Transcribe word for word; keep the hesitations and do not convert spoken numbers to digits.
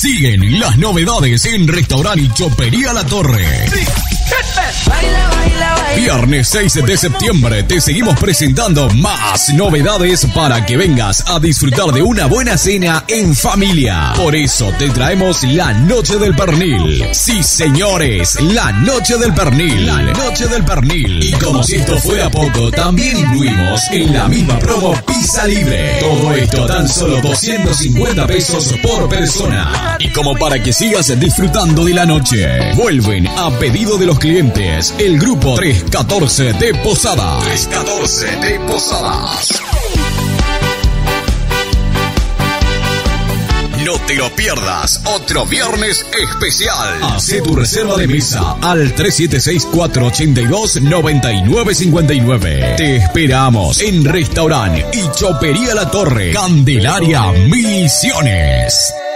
Siguen las novedades en Restaurante y Chopería La Torre. Baila, baila, baila. Viernes seis de septiembre te seguimos presentando más novedades para que vengas a disfrutar de una buena cena en familia. Por eso te traemos la Noche del Pernil. Sí, señores, la Noche del Pernil. La Noche del Pernil. Y como si esto fuera poco, también incluimos en la misma promo pizza libre. Todo esto tan solo doscientos cincuenta pesos por persona. Y como para que sigas disfrutando de la noche, vuelven a pedido de los clientes el grupo trescientos catorce de Posadas. trescientos catorce de Posadas. No te lo pierdas, otro viernes especial. Hacé tu reserva de mesa al tres siete seis, cuatro ocho dos, nueve nueve cinco nueve. Te esperamos en Restaurante y Chopería La Torre, Candelaria, Misiones.